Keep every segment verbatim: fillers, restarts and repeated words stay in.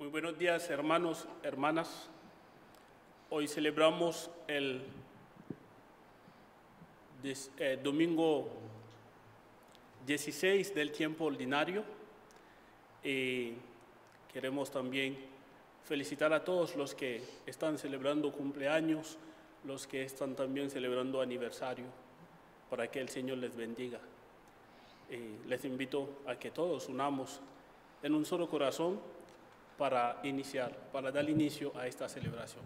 Muy buenos días, hermanos, hermanas. Hoy celebramos el eh, domingo dieciséis del tiempo ordinario y queremos también felicitar a todos los que están celebrando cumpleaños, los que están también celebrando aniversario, para que el Señor les bendiga. Eh, les invito a que todos unamos en un solo corazón para iniciar, para dar inicio a esta celebración.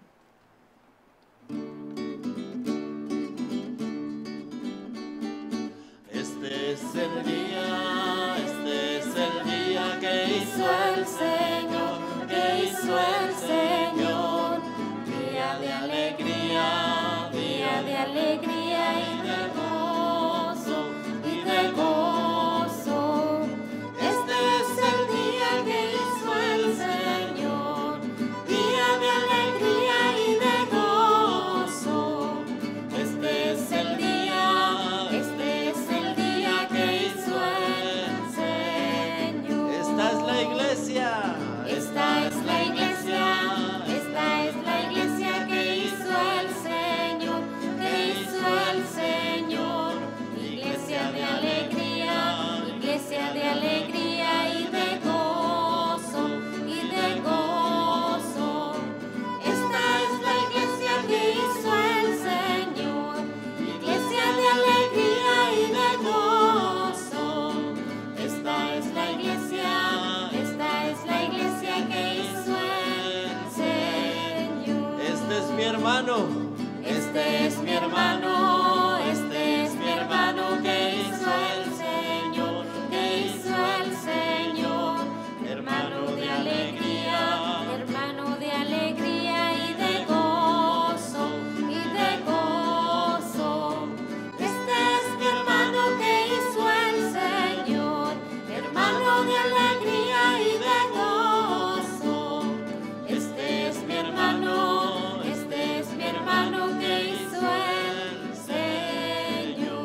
Este es el día, este es el día que hizo el Señor, que hizo el Señor. Día de alegría, día de alegría y de gozo, y de gozo. Este es el día que hizo el Señor, día de alegría y de gozo. Este es el día, este es el día que hizo el Señor. Esta es la iglesia, esta es la iglesia, esta es la iglesia que hizo el Señor, que hizo el Señor. Iglesia de alegría, iglesia de alegría y de gozo, y de gozo. Esta es la iglesia que hizo el Señor, iglesia de alegría y de gozo. Esta es la iglesia, esta es la iglesia que hizo el Señor. Este es mi hermano, este es mi hermano, este es mi hermano que hizo el Señor, que hizo el Señor. Hermano de alegría, hermano de alegría y de gozo, y de gozo. Este es mi hermano que hizo el Señor, hermano de alegría y de gozo. Este es mi hermano, este es mi hermano que hizo el Señor.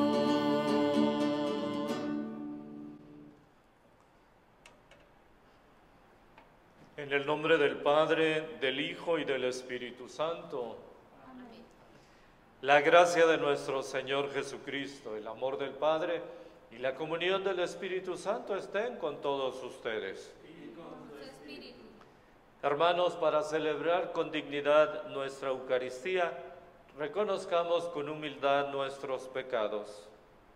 En el nombre del Padre, del Hijo y del Espíritu Santo. Amén. La gracia de nuestro Señor Jesucristo, el amor del Padre y la comunión del Espíritu Santo estén con todos ustedes. Su espíritu. Hermanos, para celebrar con dignidad nuestra Eucaristía, reconozcamos con humildad nuestros pecados.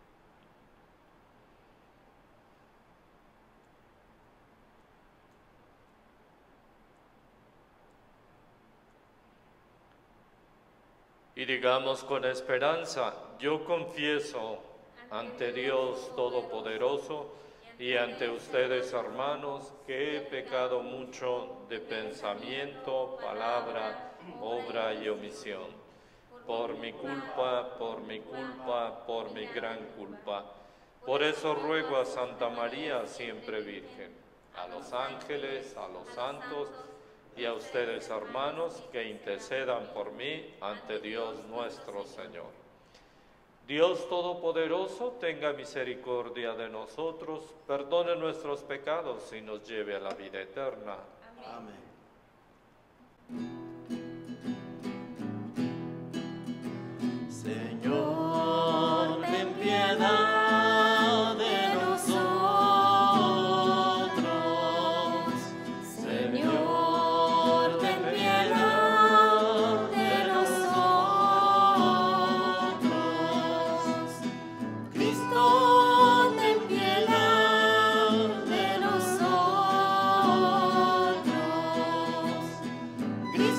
Y digamos con esperanza, yo confieso ante Dios Todopoderoso y ante ustedes, hermanos, que he pecado mucho de pensamiento, palabra, obra y omisión. Por mi culpa, por mi culpa, por mi gran culpa. Por eso ruego a Santa María, siempre Virgen, a los ángeles, a los santos, y a ustedes, hermanos, que intercedan por mí ante Dios nuestro Señor. Dios Todopoderoso, tenga misericordia de nosotros, perdone nuestros pecados y nos lleve a la vida eterna. Amén. Señor, ten piedad de nosotros. Señor, ten piedad de nosotros. Cristo, ten piedad de nosotros.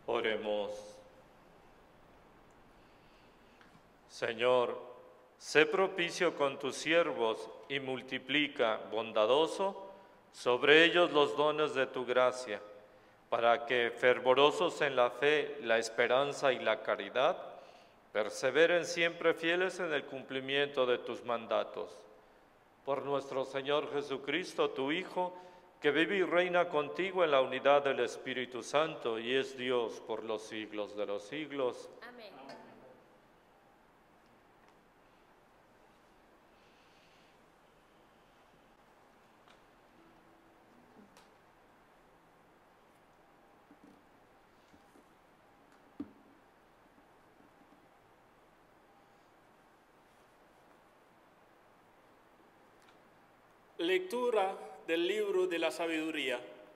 Oremos. Señor, sé propicio con tus siervos y multiplica, bondadoso, sobre ellos los dones de tu gracia, para que, fervorosos en la fe, la esperanza y la caridad, perseveren siempre fieles en el cumplimiento de tus mandatos. Por nuestro Señor Jesucristo, tu Hijo, que vive y reina contigo en la unidad del Espíritu Santo y es Dios por los siglos de los siglos. Amén. Lectura del libro de la sabiduría.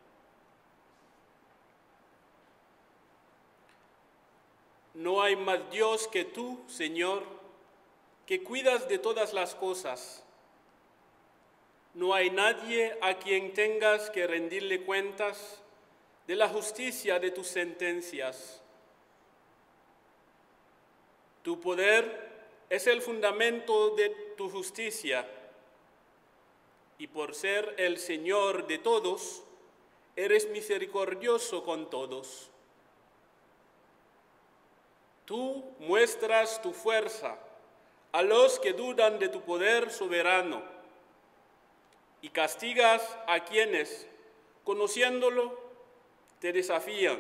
No hay más Dios que tú, Señor, que cuidas de todas las cosas. No hay nadie a quien tengas que rendirle cuentas de la justicia de tus sentencias. Tu poder es el fundamento de tu justicia, y por ser el Señor de todos, eres misericordioso con todos. Tú muestras tu fuerza a los que dudan de tu poder soberano y castigas a quienes, conociéndolo, te desafían.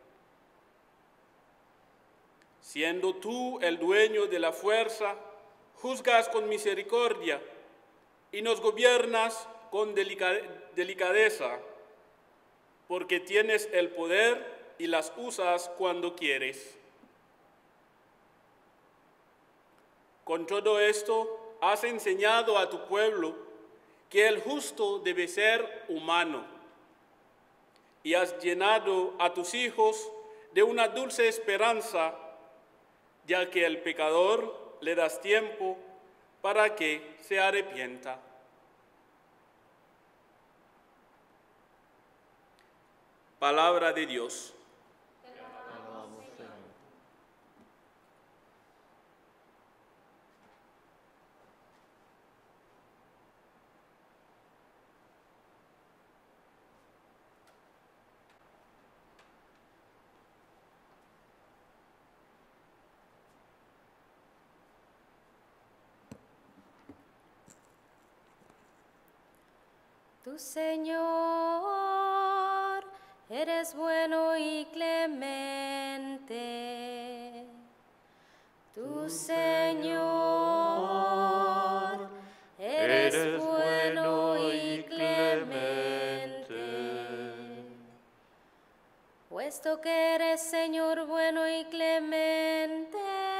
Siendo tú el dueño de la fuerza, juzgas con misericordia y nos gobiernas con delicadeza, porque tienes el poder y las usas cuando quieres. Con todo esto, has enseñado a tu pueblo que el justo debe ser humano, y has llenado a tus hijos de una dulce esperanza, ya que al pecador le das tiempo para que se arrepienta. Palabra de Dios. Tu Señor, eres bueno y clemente. Tu Señor, eres bueno y clemente. Puesto que eres Señor bueno y clemente,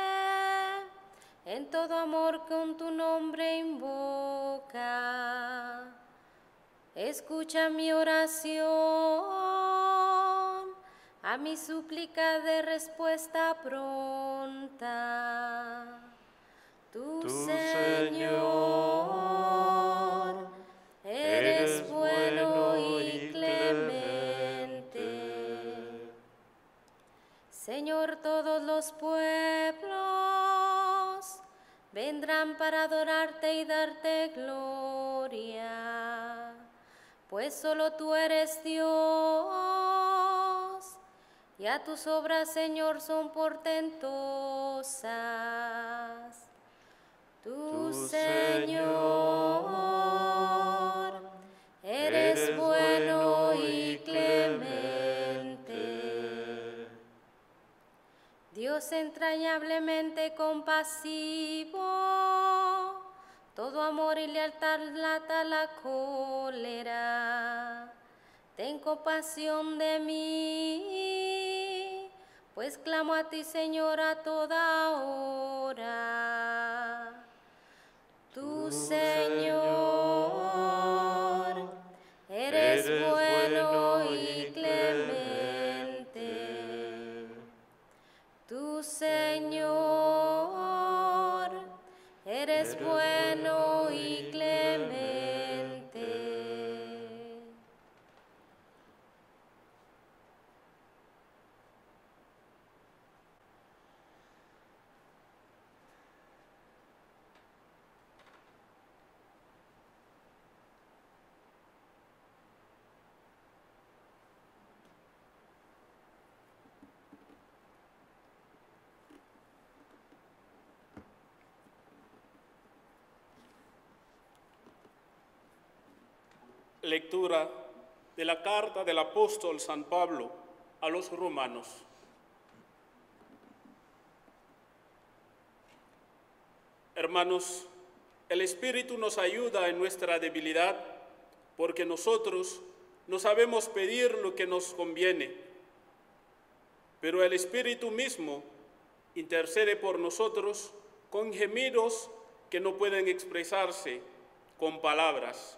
en todo amor con tu nombre invoca. Escucha mi oración, a mi súplica de respuesta pronta. Tu, Tu Señor, eres bueno y clemente. Señor, todos los pueblos vendrán para adorarte y darte gloria. Pues solo tú eres Dios, y a tus obras, Señor, son portentosas. Tu, Señor, eres bueno y clemente. Dios entrañablemente compasivo, todo amor y lealtad lata la cólera. Ten compasión de mí, pues clamo a ti, Señor, a toda hora. Tu, Señor, eres bueno y clemente. Tu, Señor, eres bueno y clemente. Lectura de la carta del apóstol San Pablo a los romanos. Hermanos, el Espíritu nos ayuda en nuestra debilidad, porque nosotros no sabemos pedir lo que nos conviene, pero el Espíritu mismo intercede por nosotros con gemidos que no pueden expresarse con palabras.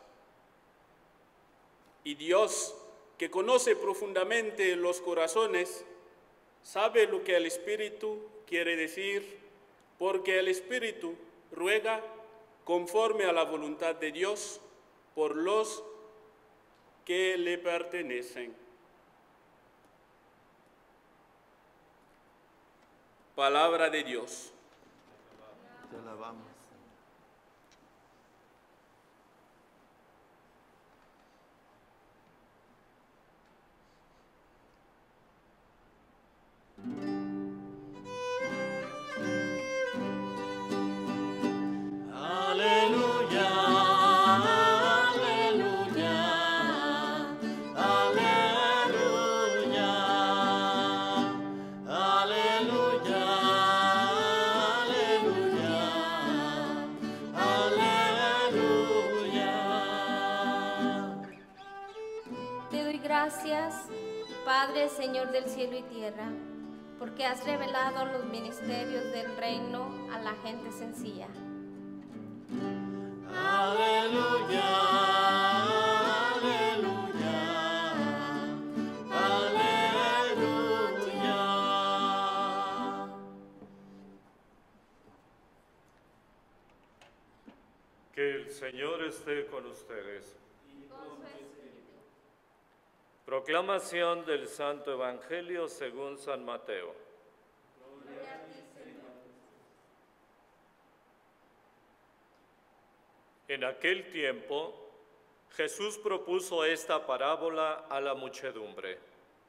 Y Dios, que conoce profundamente los corazones, sabe lo que el Espíritu quiere decir, porque el Espíritu ruega conforme a la voluntad de Dios por los que le pertenecen. Palabra de Dios. Te alabamos. Padre, Señor del cielo y tierra, porque has revelado los ministerios del reino a la gente sencilla. Aleluya, aleluya, aleluya. Que el Señor esté con ustedes. Proclamación del Santo Evangelio según San Mateo. En aquel tiempo, Jesús propuso esta parábola a la muchedumbre.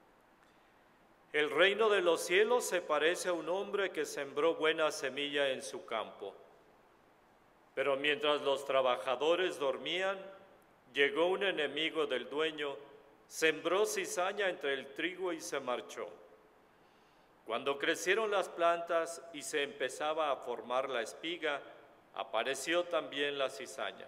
El reino de los cielos se parece a un hombre que sembró buena semilla en su campo. Pero mientras los trabajadores dormían, llegó un enemigo del dueño, sembró cizaña entre el trigo y se marchó. Cuando crecieron las plantas y se empezaba a formar la espiga, apareció también la cizaña.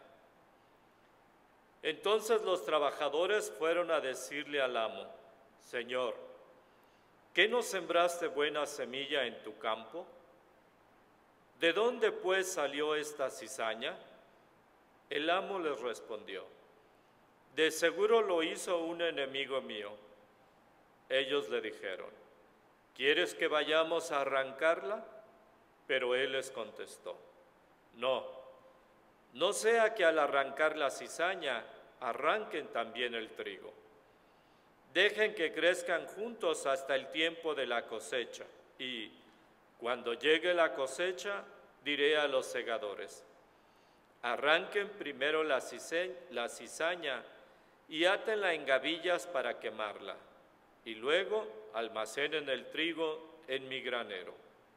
Entonces los trabajadores fueron a decirle al amo: Señor, ¿qué no sembraste buena semilla en tu campo? ¿De dónde pues salió esta cizaña? El amo les respondió: de seguro lo hizo un enemigo mío. Ellos le dijeron: ¿quieres que vayamos a arrancarla? Pero él les contestó: no, no sea que al arrancar la cizaña arranquen también el trigo. Dejen que crezcan juntos hasta el tiempo de la cosecha, y cuando llegue la cosecha diré a los segadores: arranquen primero la cizaña y átenla en gavillas para quemarla, y luego almacenen el trigo en mi granero.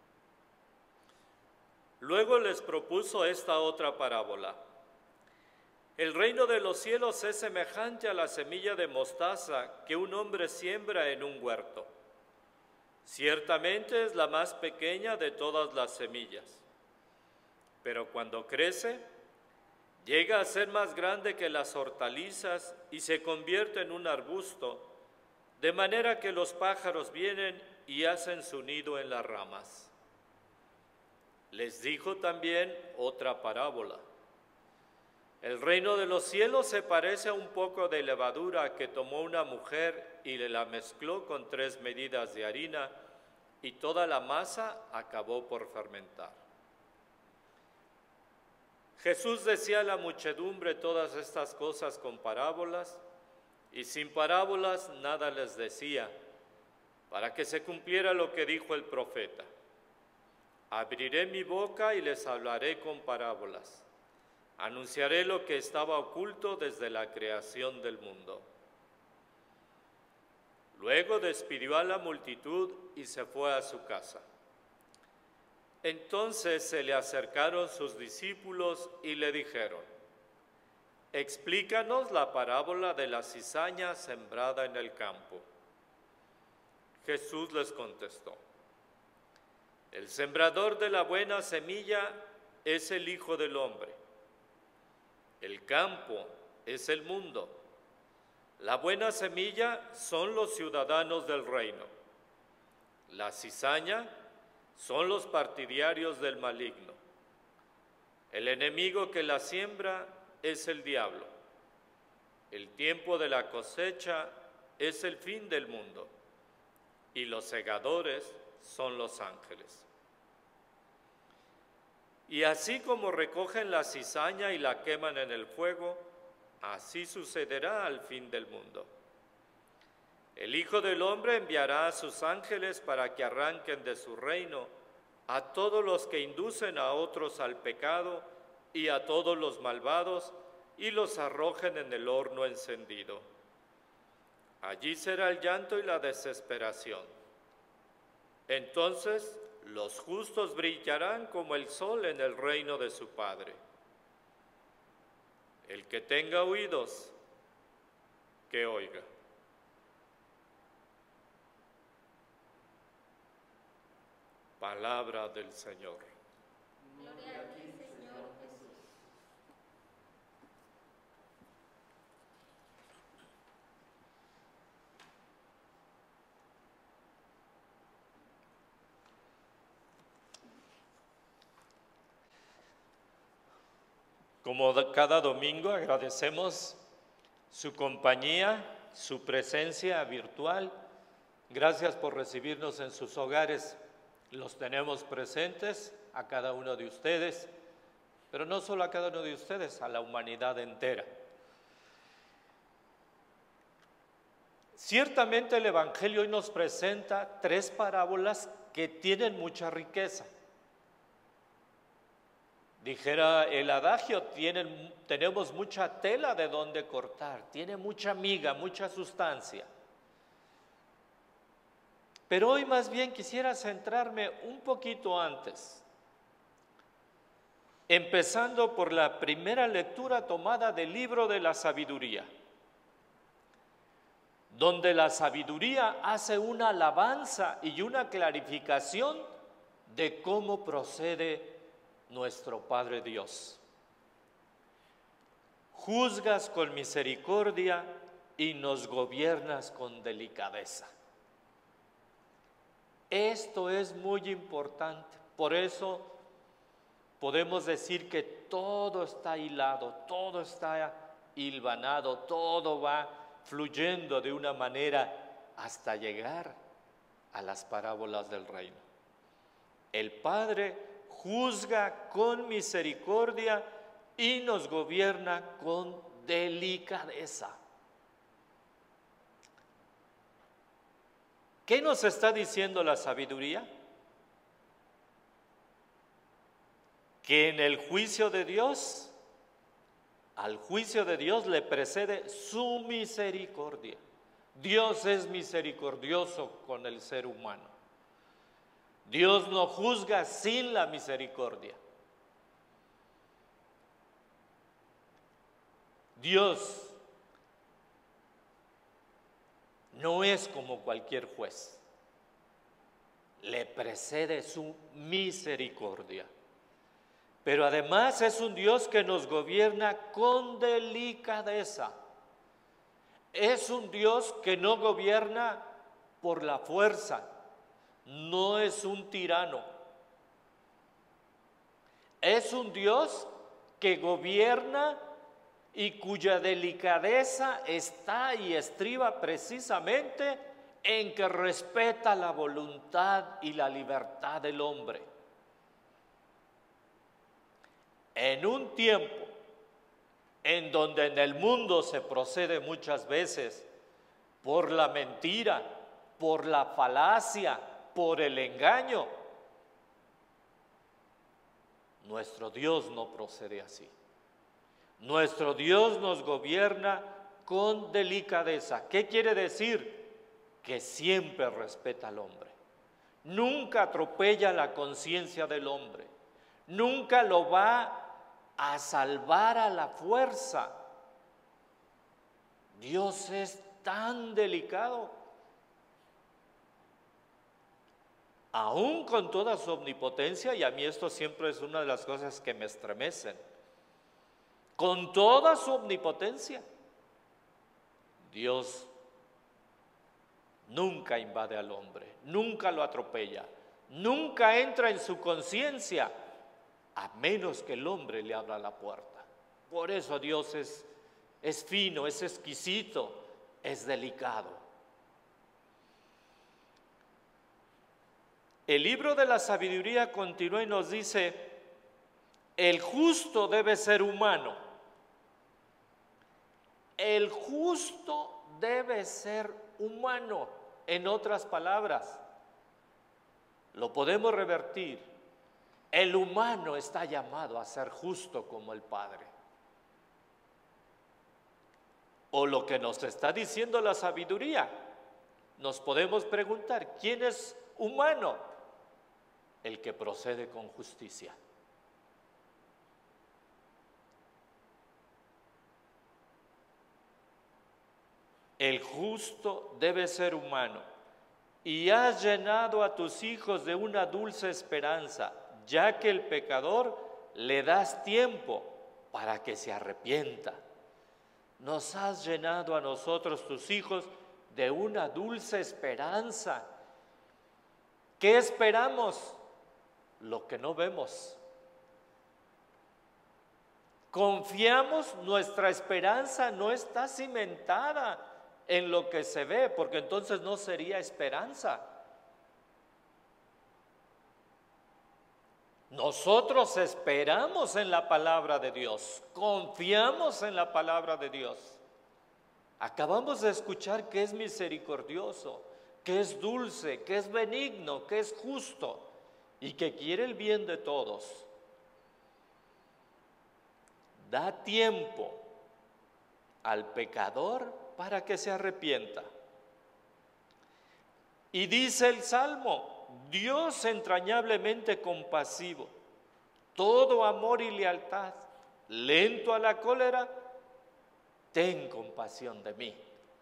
Luego les propuso esta otra parábola: el reino de los cielos es semejante a la semilla de mostaza que un hombre siembra en un huerto. Ciertamente es la más pequeña de todas las semillas, pero cuando crece, llega a ser más grande que las hortalizas y se convierte en un arbusto, de manera que los pájaros vienen y hacen su nido en las ramas. Les dijo también otra parábola: el reino de los cielos se parece a un poco de levadura que tomó una mujer y la mezcló con tres medidas de harina, y toda la masa acabó por fermentar. Jesús decía a la muchedumbre todas estas cosas con parábolas, y sin parábolas nada les decía, para que se cumpliera lo que dijo el profeta: abriré mi boca y les hablaré con parábolas, anunciaré lo que estaba oculto desde la creación del mundo. Luego despidió a la multitud y se fue a su casa. Entonces se le acercaron sus discípulos y le dijeron: explícanos la parábola de la cizaña sembrada en el campo. Jesús les contestó: el sembrador de la buena semilla es el Hijo del Hombre. El campo es el mundo. La buena semilla son los ciudadanos del reino. La cizaña son los partidarios del maligno. El enemigo que la siembra es el diablo. El tiempo de la cosecha es el fin del mundo, y los segadores son los ángeles. Y así como recogen la cizaña y la queman en el fuego, así sucederá al fin del mundo. El Hijo del Hombre enviará a sus ángeles para que arranquen de su reino a todos los que inducen a otros al pecado y a todos los malvados, y los arrojen en el horno encendido. Allí será el llanto y la desesperación. Entonces los justos brillarán como el sol en el reino de su Padre. El que tenga oídos, que oiga. Palabra del Señor. Gloria a ti, Señor Jesús. Como cada domingo, agradecemos su compañía, su presencia virtual. Gracias por recibirnos en sus hogares. Los tenemos presentes a cada uno de ustedes, pero no solo a cada uno de ustedes, a la humanidad entera. Ciertamente el Evangelio hoy nos presenta tres parábolas que tienen mucha riqueza. Dijera el adagio, tienen, tenemos mucha tela de donde cortar, tiene mucha miga, mucha sustancia. Pero hoy más bien quisiera centrarme un poquito antes, empezando por la primera lectura tomada del libro de la sabiduría, donde la sabiduría hace una alabanza y una clarificación de cómo procede nuestro Padre Dios. Juzgas con misericordia y nos gobiernas con delicadeza. Esto es muy importante, por eso podemos decir que todo está hilado, todo está hilvanado, todo va fluyendo de una manera hasta llegar a las parábolas del reino. El Padre juzga con misericordia y nos gobierna con delicadeza. ¿Qué nos está diciendo la sabiduría? Que en el juicio de Dios, al juicio de Dios le precede su misericordia. Dios es misericordioso con el ser humano. Dios no juzga sin la misericordia. Dios no es como cualquier juez. Le precede su misericordia. Pero además es un Dios que nos gobierna con delicadeza. Es un Dios que no gobierna por la fuerza. No es un tirano. Es un Dios que gobierna y cuya delicadeza está y estriba precisamente en que respeta la voluntad y la libertad del hombre. En un tiempo en donde en el mundo se procede muchas veces por la mentira, por la falacia, por el engaño, nuestro Dios no procede así. Nuestro Dios nos gobierna con delicadeza. ¿Qué quiere decir? Que siempre respeta al hombre. Nunca atropella la conciencia del hombre. Nunca lo va a salvar a la fuerza. Dios es tan delicado. Aún con toda su omnipotencia, y a mí esto siempre es una de las cosas que me estremecen, con toda su omnipotencia, Dios nunca invade al hombre, nunca lo atropella, nunca entra en su conciencia, a menos que el hombre le abra la puerta. Por eso Dios es, es fino, es exquisito, es delicado. El libro de la sabiduría continúa y nos dice, el justo debe ser humano. El justo debe ser humano. En otras palabras, lo podemos revertir. El humano está llamado a ser justo como el Padre. O lo que nos está diciendo la sabiduría, nos podemos preguntar, ¿quién es humano? El que procede con justicia. El justo debe ser humano. Y has llenado a tus hijos de una dulce esperanza, ya que el pecador le das tiempo para que se arrepienta. Nos has llenado a nosotros, tus hijos, de una dulce esperanza. ¿Qué esperamos? Lo que no vemos. Confiamos, nuestra esperanza no está cimentada en lo que se ve, porque entonces no sería esperanza. Nosotros esperamos en la palabra de Dios, confiamos en la palabra de Dios. Acabamos de escuchar que es misericordioso, que es dulce, que es benigno, que es justo y que quiere el bien de todos. Da tiempo al pecador para que se arrepienta. Y dice el Salmo, Dios entrañablemente compasivo, todo amor y lealtad, lento a la cólera, ten compasión de mí.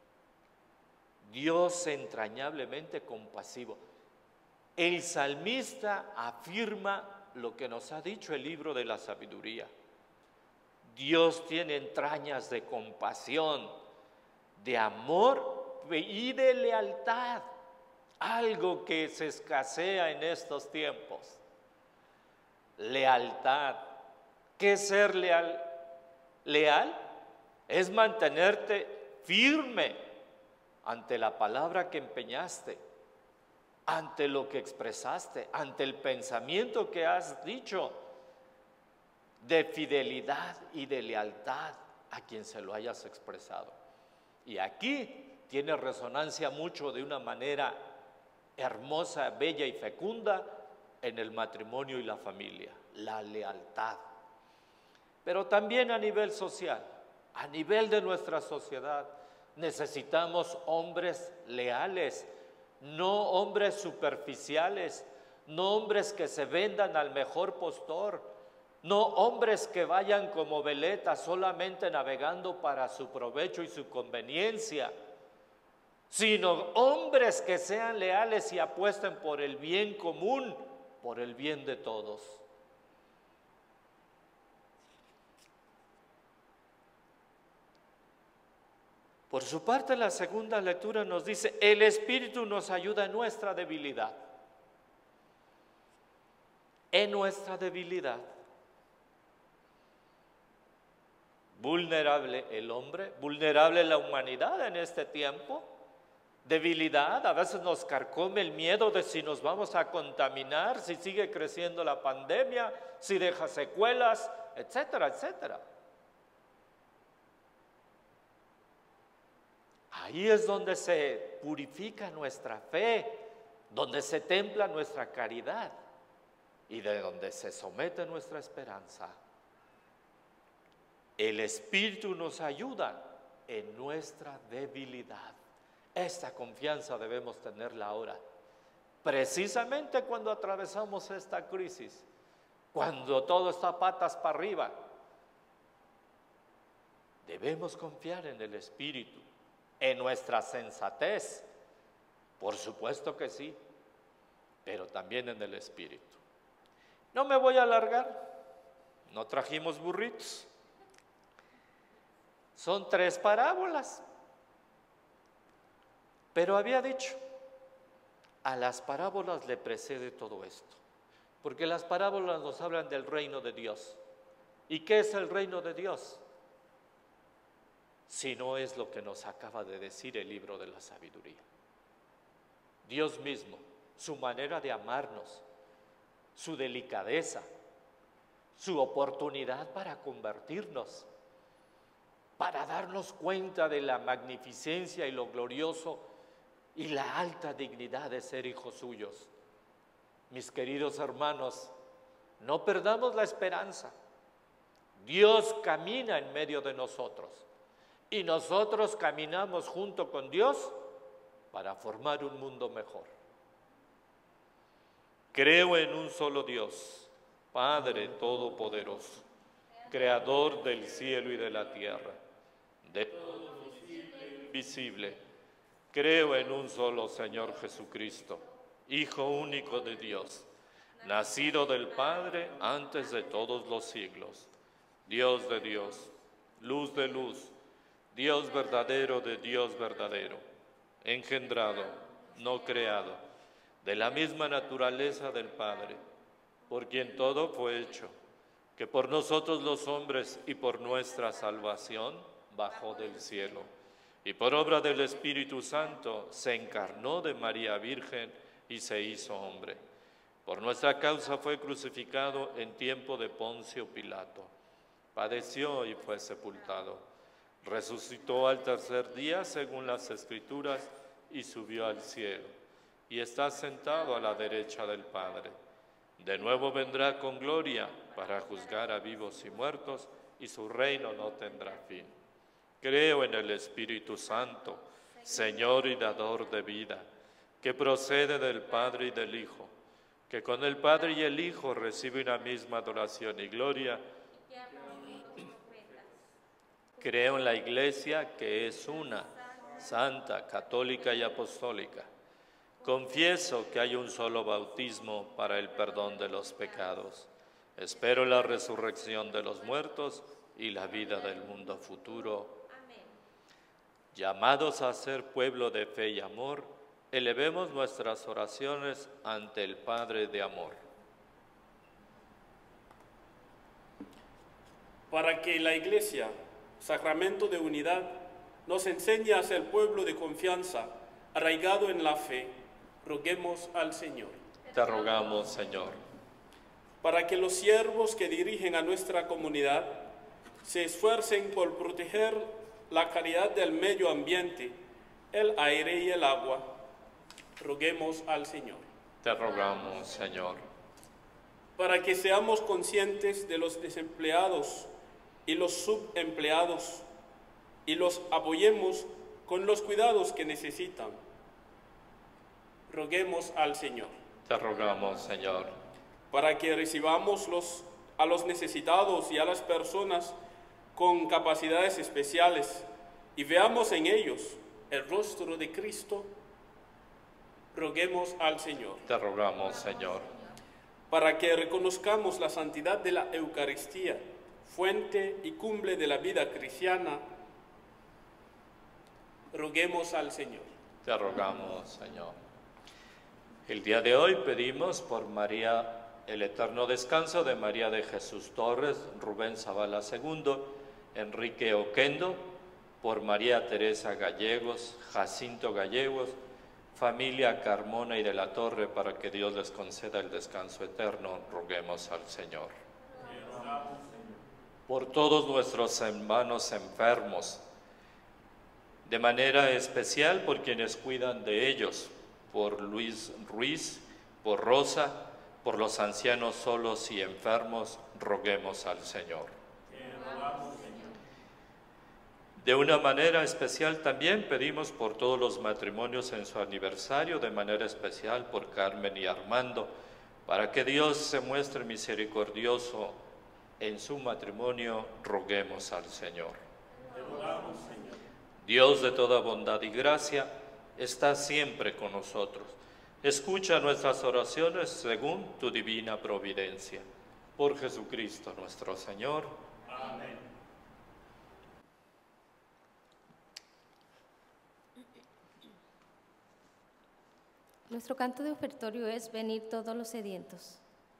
Dios entrañablemente compasivo. El salmista afirma lo que nos ha dicho el libro de la sabiduría. Dios tiene entrañas de compasión, de amor y de lealtad, algo que se escasea en estos tiempos. Lealtad. ¿Qué es ser leal? Leal es mantenerte firme ante la palabra que empeñaste, ante lo que expresaste, ante el pensamiento que has dicho, de fidelidad y de lealtad a quien se lo hayas expresado. Y aquí tiene resonancia mucho de una manera hermosa, bella y fecunda en el matrimonio y la familia, la lealtad. Pero también a nivel social, a nivel de nuestra sociedad, necesitamos hombres leales, no hombres superficiales, no hombres que se vendan al mejor postor, no hombres que vayan como veletas solamente navegando para su provecho y su conveniencia, sino hombres que sean leales y apuesten por el bien común, por el bien de todos. Por su parte, la segunda lectura nos dice, el Espíritu nos ayuda en nuestra debilidad. En nuestra debilidad. Vulnerable el hombre, vulnerable la humanidad en este tiempo. Debilidad, a veces nos carcome el miedo de si nos vamos a contaminar, si sigue creciendo la pandemia, si deja secuelas, etcétera, etcétera. Ahí es donde se purifica nuestra fe, donde se templa nuestra caridad y de donde se somete nuestra esperanza. El Espíritu nos ayuda en nuestra debilidad. Esta confianza debemos tenerla ahora, precisamente cuando atravesamos esta crisis, cuando todo está patas para arriba. Debemos confiar en el Espíritu, en nuestra sensatez, por supuesto que sí, pero también en el Espíritu. No me voy a alargar, no trajimos burritos. Son tres parábolas, pero había dicho, a las parábolas le precede todo esto, porque las parábolas nos hablan del reino de Dios. ¿Y qué es el reino de Dios? Si no es lo que nos acaba de decir el libro de la sabiduría. Dios mismo, su manera de amarnos, su delicadeza, su oportunidad para convertirnos, para darnos cuenta de la magnificencia y lo glorioso y la alta dignidad de ser hijos suyos. Mis queridos hermanos, no perdamos la esperanza. Dios camina en medio de nosotros y nosotros caminamos junto con Dios para formar un mundo mejor. Creo en un solo Dios, Padre Todopoderoso, Creador del cielo y de la tierra, de todo lo visible e invisible. Creo en un solo Señor Jesucristo, Hijo único de Dios, nacido del Padre antes de todos los siglos, Dios de Dios, luz de luz, Dios verdadero de Dios verdadero, engendrado, no creado, de la misma naturaleza del Padre, por quien todo fue hecho, que por nosotros los hombres y por nuestra salvación bajó del cielo, y por obra del Espíritu Santo se encarnó de María Virgen y se hizo hombre. Por nuestra causa fue crucificado en tiempo de Poncio Pilato, padeció y fue sepultado. Resucitó al tercer día según las Escrituras y subió al cielo, y está sentado a la derecha del Padre. De nuevo vendrá con gloria para juzgar a vivos y muertos, y su reino no tendrá fin. Creo en el Espíritu Santo, Señor y dador de vida, que procede del Padre y del Hijo, que con el Padre y el Hijo recibe una misma adoración y gloria. Creo en la Iglesia, que es una, santa, católica y apostólica. Confieso que hay un solo bautismo para el perdón de los pecados. Espero la resurrección de los muertos y la vida del mundo futuro. Amén. Llamados a ser pueblo de fe y amor, elevemos nuestras oraciones ante el Padre de amor. Para que la Iglesia, sacramento de unidad, nos enseñe a ser pueblo de confianza, arraigado en la fe, roguemos al Señor. Te rogamos, Señor. Para que los siervos que dirigen a nuestra comunidad se esfuercen por proteger la calidad del medio ambiente, el aire y el agua, roguemos al Señor. Te rogamos, Señor. Para que seamos conscientes de los desempleados y los subempleados y los apoyemos con los cuidados que necesitan, roguemos al Señor. Te rogamos, Señor. Para que recibamos los, a los necesitados y a las personas con capacidades especiales y veamos en ellos el rostro de Cristo, roguemos al Señor. Te rogamos, Señor. Para que reconozcamos la santidad de la Eucaristía, fuente y cumbre de la vida cristiana, roguemos al Señor. Te rogamos, Señor. El día de hoy pedimos por María, el eterno descanso de María de Jesús Torres, Rubén Zavala segundo, Enrique Oquendo, por María Teresa Gallegos, Jacinto Gallegos, familia Carmona y de la Torre, para que Dios les conceda el descanso eterno, roguemos al Señor. Por todos nuestros hermanos enfermos, de manera especial por quienes cuidan de ellos, por Luis Ruiz, por Rosa, por los ancianos solos y enfermos, roguemos al Señor. De una manera especial también pedimos por todos los matrimonios en su aniversario, de manera especial por Carmen y Armando, para que Dios se muestre misericordioso en su matrimonio, roguemos al Señor. rogamos, Señor. Dios de toda bondad y gracia, está siempre con nosotros. Escucha nuestras oraciones según tu divina providencia. Por Jesucristo nuestro Señor. Amén. Nuestro canto de ofertorio es venir todos los sedientos.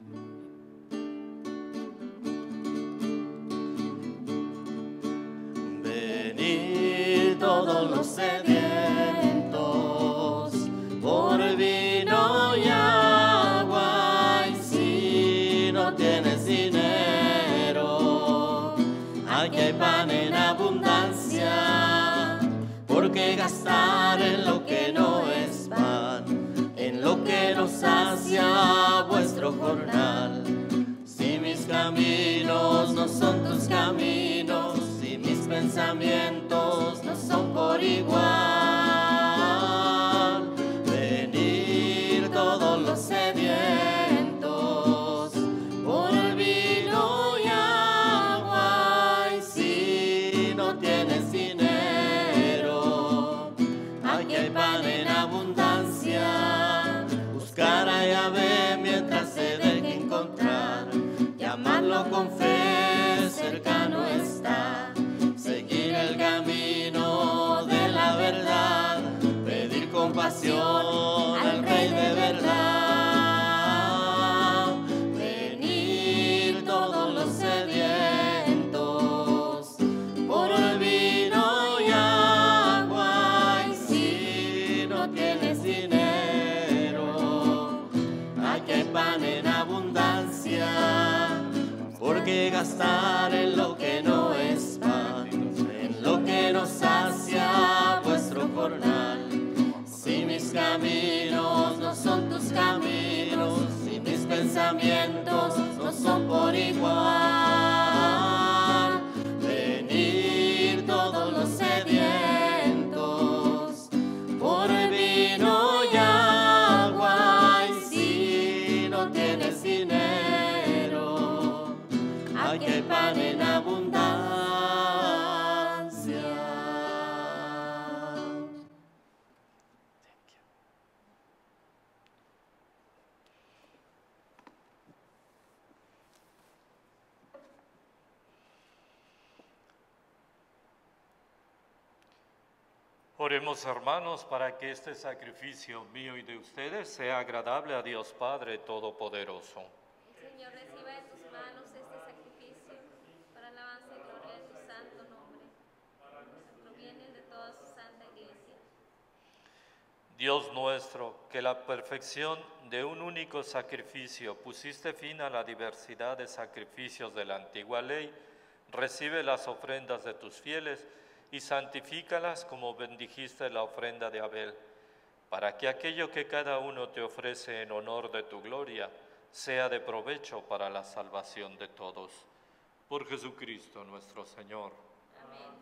Venid todos los sedientos por vino y agua, y si no tienes dinero, aquí hay pan en abundancia, porque gastar en lo que no es pan, en lo que no sacia vuestro jornal. Si mis caminos no son tus caminos, si mis pensamientos no son por igual, venir todos los sedientos por vino y agua, y si no tienes dinero, aquí hay pan en abundancia. Buscar a Yahvé mientras se deje encontrar, llamarlo con fe, cercano está. Seguir el camino de la verdad, pedir compasión al Rey de verdad. Venir todos los sedientos por el vino y agua, y si no tienes dinero, aquí hay pan en abundancia, porque gastar en lo que no es pan, en lo que no sacia vuestro jornal. Si mis caminos no son tus caminos, si mis pensamientos no son por igual, venir todos los sedientos por vino y agua, y si no tienes dinero, aquí hay pan en abundancia. Oremos, hermanos, para que este sacrificio mío y de ustedes sea agradable a Dios Padre Todopoderoso. Señor, reciba de tus manos este sacrificio para alabanza y gloria de tu santo nombre, para nuestro bien y de toda su santa iglesia. Dios nuestro, que la perfección de un único sacrificio pusiste fin a la diversidad de sacrificios de la antigua ley, recibe las ofrendas de tus fieles y santifícalas como bendijiste la ofrenda de Abel, para que aquello que cada uno te ofrece en honor de tu gloria sea de provecho para la salvación de todos. Por Jesucristo nuestro Señor. Amén.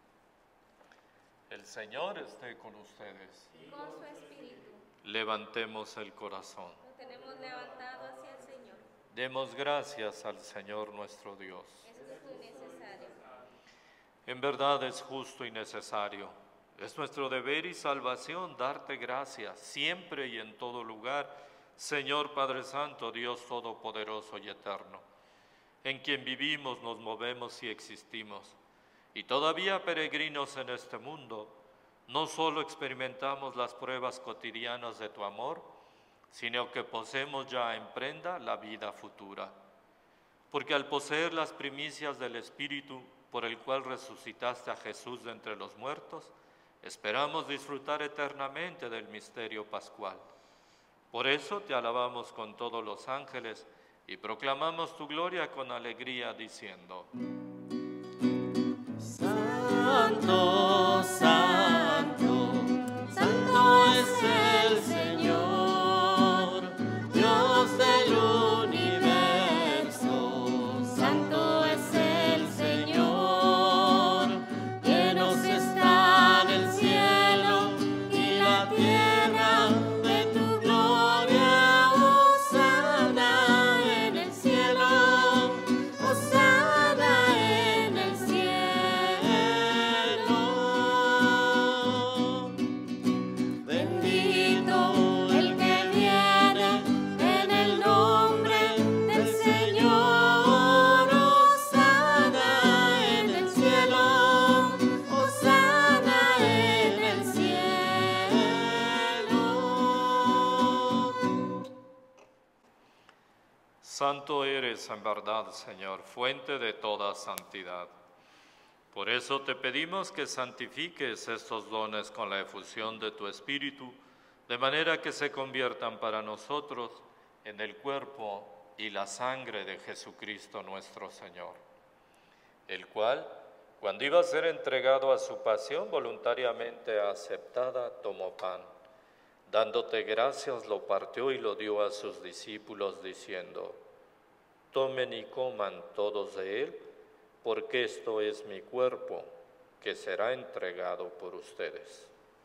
El Señor esté con ustedes. Y con su espíritu. Levantemos el corazón. Lo tenemos levantado hacia el Señor. Demos gracias al Señor nuestro Dios. Es justo y necesario. En verdad es justo y necesario. Es nuestro deber y salvación darte gracias siempre y en todo lugar, Señor Padre Santo, Dios Todopoderoso y Eterno, en quien vivimos, nos movemos y existimos. Y todavía peregrinos en este mundo, no solo experimentamos las pruebas cotidianas de tu amor, sino que poseemos ya en prenda la vida futura. Porque al poseer las primicias del Espíritu, por el cual resucitaste a Jesús de entre los muertos, esperamos disfrutar eternamente del misterio pascual. Por eso te alabamos con todos los ángeles y proclamamos tu gloria con alegría, diciendo: Santo, santo, santo es el Señor, Dios del universo. Santo es el Señor, llenos están el cielo y la tierra de tu gloria. Hosana en el cielo, hosana en el cielo. Santo eres en verdad, Señor, fuente de toda santidad. Por eso te pedimos que santifiques estos dones con la efusión de tu Espíritu, de manera que se conviertan para nosotros en el cuerpo y la sangre de Jesucristo nuestro Señor, el cual, cuando iba a ser entregado a su pasión voluntariamente aceptada, tomó pan. Dándote gracias, lo partió y lo dio a sus discípulos, diciendo: tomen y coman todos de él, porque esto es mi cuerpo, que será entregado por ustedes.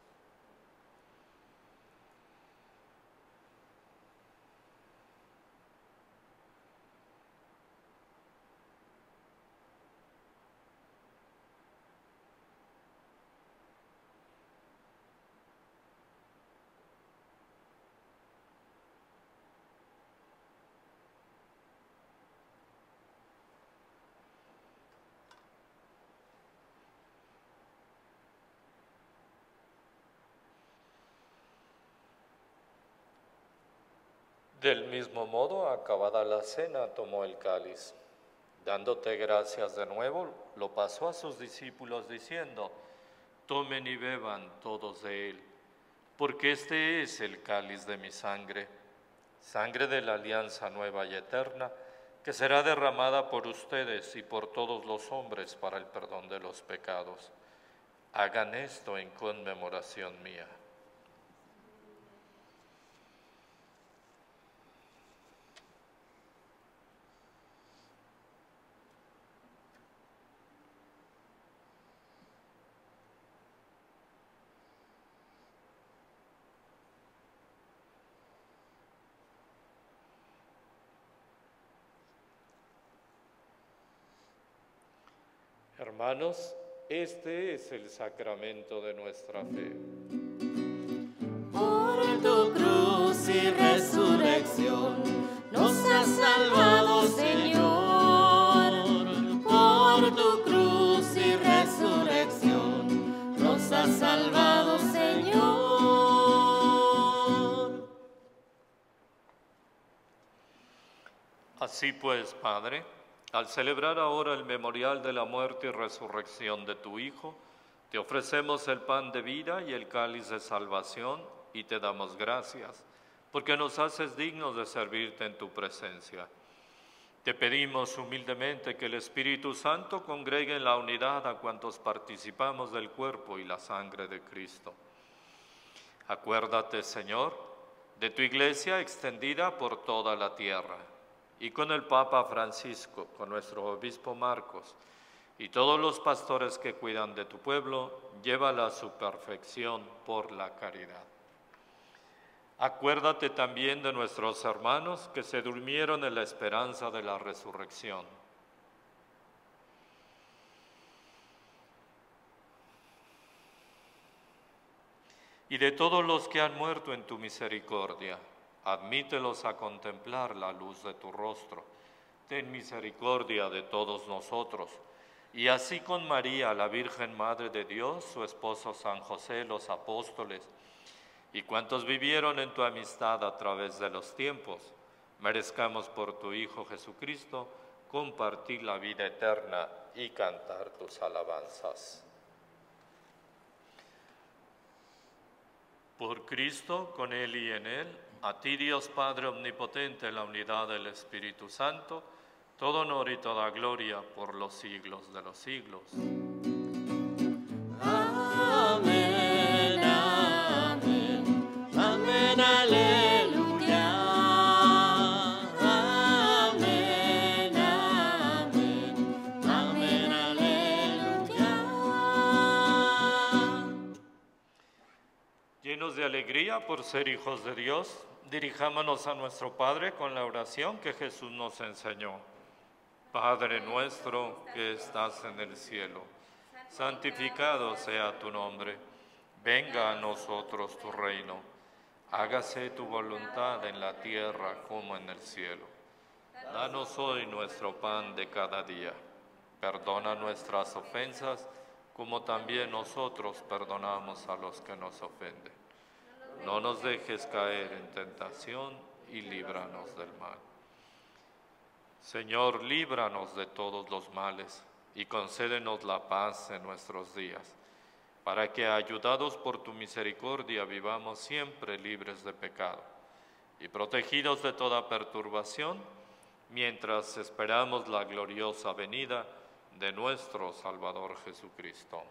Del mismo modo, acabada la cena, tomó el cáliz. Dándote gracias de nuevo, lo pasó a sus discípulos diciendo: tomen y beban todos de él, porque este es el cáliz de mi sangre, sangre de la alianza nueva y eterna, que será derramada por ustedes y por todos los hombres para el perdón de los pecados. Hagan esto en conmemoración mía. Hermanos, este es el sacramento de nuestra fe. Por tu cruz y resurrección nos has salvado, Señor. Por tu cruz y resurrección nos has salvado, Señor. Así pues, Padre, al celebrar ahora el memorial de la muerte y resurrección de tu Hijo, te ofrecemos el pan de vida y el cáliz de salvación y te damos gracias, porque nos haces dignos de servirte en tu presencia. Te pedimos humildemente que el Espíritu Santo congregue en la unidad a cuantos participamos del cuerpo y la sangre de Cristo. Acuérdate, Señor, de tu Iglesia extendida por toda la tierra, y con el Papa Francisco, con nuestro obispo Marcos, y todos los pastores que cuidan de tu pueblo, llévala a su perfección por la caridad. Acuérdate también de nuestros hermanos que se durmieron en la esperanza de la resurrección. Y de todos los que han muerto en tu misericordia, admítelos a contemplar la luz de tu rostro. Ten misericordia de todos nosotros, y así con María, la Virgen Madre de Dios, su esposo San José, los apóstoles, y cuantos vivieron en tu amistad a través de los tiempos, merezcamos por tu Hijo Jesucristo compartir la vida eterna y cantar tus alabanzas. Por Cristo, con Él y en Él, a ti, Dios Padre Omnipotente, en la unidad del Espíritu Santo, todo honor y toda gloria por los siglos de los siglos. Amén, amén, amén, aleluya. Amén, amén, amén, aleluya. Llenos de alegría por ser hijos de Dios, dirijámonos a nuestro Padre con la oración que Jesús nos enseñó. Padre nuestro que estás en el cielo, santificado sea tu nombre. Venga a nosotros tu reino. Hágase tu voluntad en la tierra como en el cielo. Danos hoy nuestro pan de cada día. Perdona nuestras ofensas, como también nosotros perdonamos a los que nos ofenden. No nos dejes caer en tentación y líbranos del mal. Señor, líbranos de todos los males y concédenos la paz en nuestros días, para que, ayudados por tu misericordia, vivamos siempre libres de pecado y protegidos de toda perturbación, mientras esperamos la gloriosa venida de nuestro Salvador Jesucristo.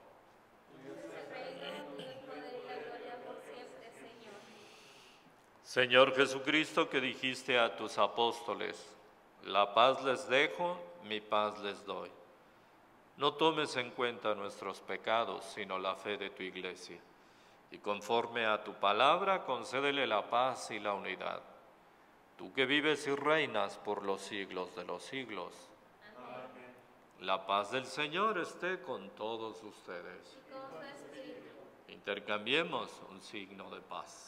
Señor Jesucristo, que dijiste a tus apóstoles: la paz les dejo, mi paz les doy. No tomes en cuenta nuestros pecados, sino la fe de tu Iglesia, y conforme a tu palabra, concédele la paz y la unidad. Tú que vives y reinas por los siglos de los siglos. Amén. La paz del Señor esté con todos ustedes. Intercambiemos un signo de paz.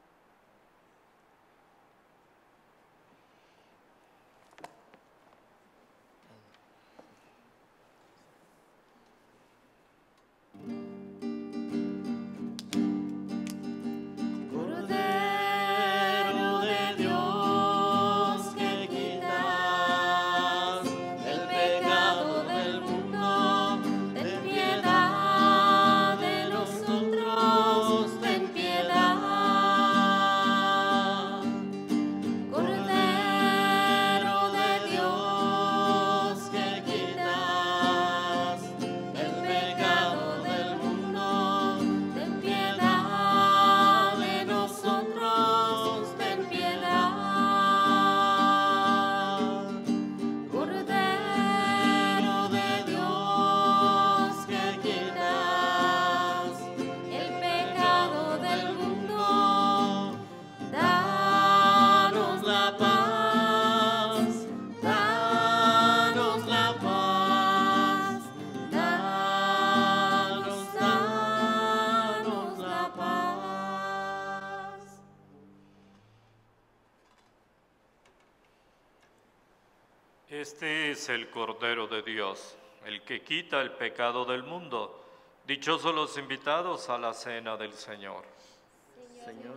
Este es el Cordero de Dios, el que quita el pecado del mundo. Dichosos los invitados a la cena del Señor. Señor,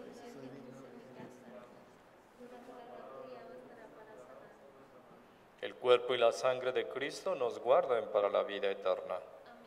El cuerpo y la sangre de Cristo nos guarden para la vida eterna.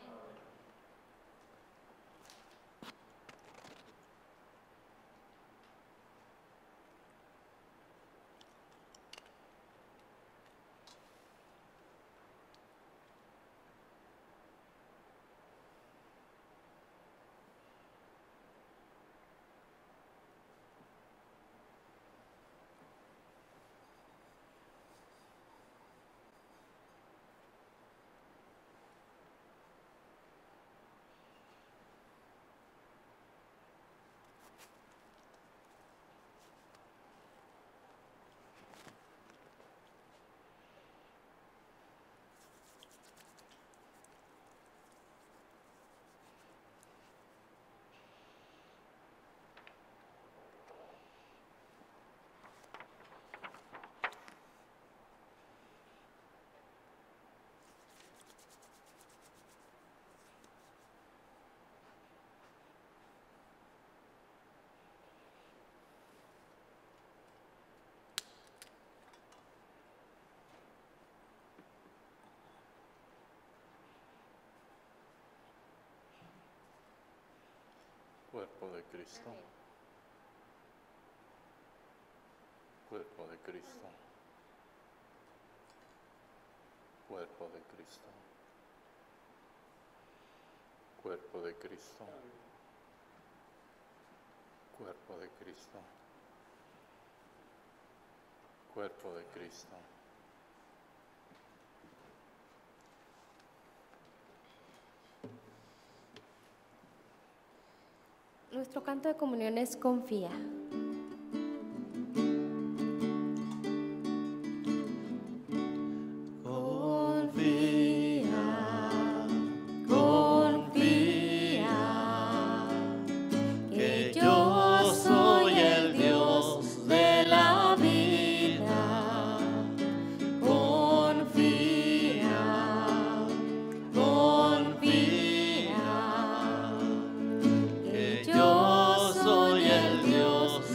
Cuerpo de Cristo. Cuerpo de Cristo. Cuerpo de Cristo. Cuerpo de Cristo. Cuerpo de Cristo. Cuerpo de Cristo. Nuestro canto de comunión es Confía. Yo soy el Dios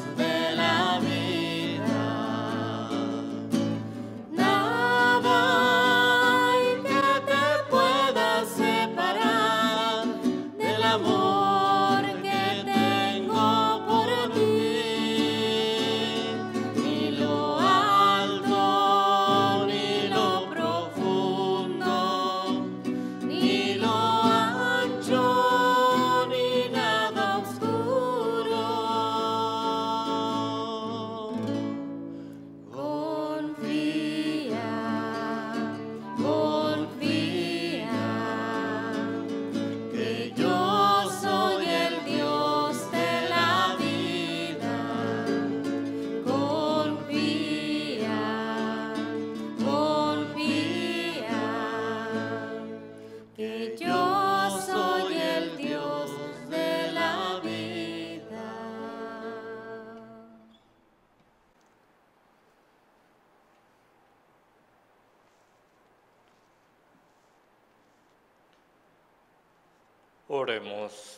Oremos.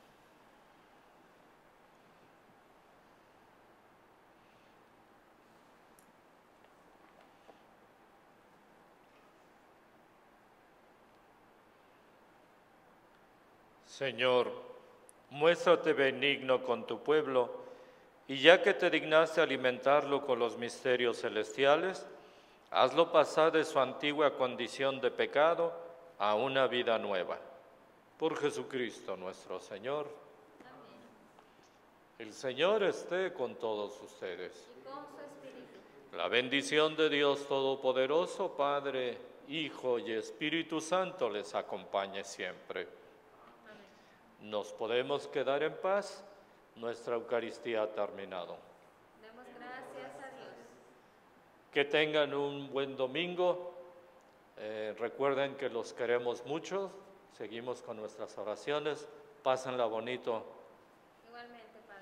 Señor, muéstrate benigno con tu pueblo, y ya que te dignaste alimentarlo con los misterios celestiales, hazlo pasar de su antigua condición de pecado a una vida nueva. Por Jesucristo nuestro Señor. Amén. El Señor esté con todos ustedes. Y con su espíritu. La bendición de Dios Todopoderoso, Padre, Hijo y Espíritu Santo les acompañe siempre. Nos podemos quedar en paz. Nuestra Eucaristía ha terminado. Demos gracias a Dios. Que tengan un buen domingo. Eh, recuerden que los queremos mucho. Seguimos con nuestras oraciones. Pásenla bonito. Igualmente, Padre.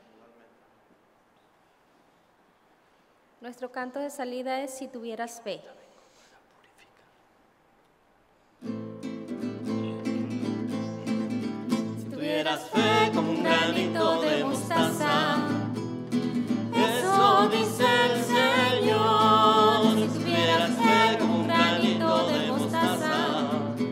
Nuestro canto de salida es Si tuvieras fe. Si tuvieras fe como un granito de mostaza, eso dice el Señor. Si tuvieras fe como un granito de mostaza,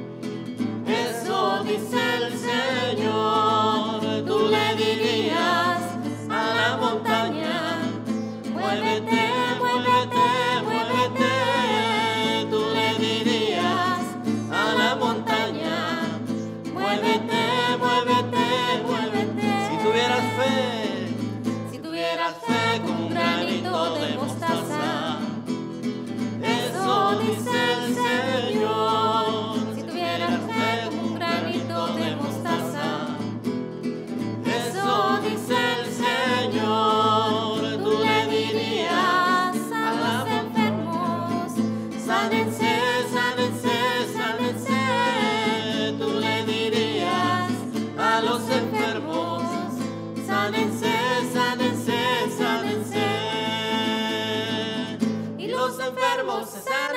eso dice el Señor. Tú le dirías a la montaña, muévete, muévete, muévete. Tú le dirías a la montaña, muévete, muévete, muévete. Si tuvieras fe, si tuvieras fe como un granito de mostaza, eso dice el Señor. Si tuvieras fe como un granito de mostaza, eso dice el Señor. Tú le dirías a los enfermos, sánense, sánense, sánense. Tú le dirías a los enfermos, sánense, sánense, sánense. Y los enfermos se sanan.